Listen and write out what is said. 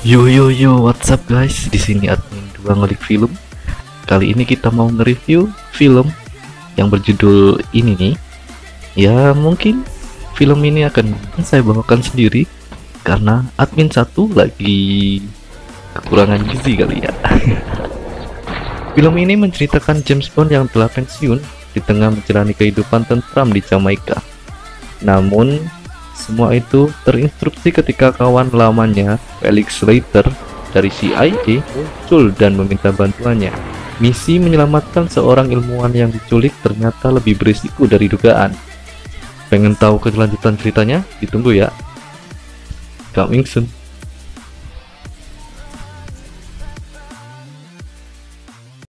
Yo yo yo, what's up guys? Di sini admin 2 ngulik film. Kali ini kita mau nge-review film yang berjudul ini nih. Ya, mungkin film ini akan saya bawakan sendiri karena admin satu lagi kekurangan gizi kali ya. Film ini menceritakan James Bond yang telah pensiun di tengah menjalani kehidupan tentram di Jamaika. Namun semua itu terinstruksi ketika kawan lamanya, Felix Leiter dari CIA, muncul dan meminta bantuannya. Misi menyelamatkan seorang ilmuwan yang diculik ternyata lebih berisiko dari dugaan. Pengen tahu kelanjutan ceritanya? Ditunggu ya. Coming soon.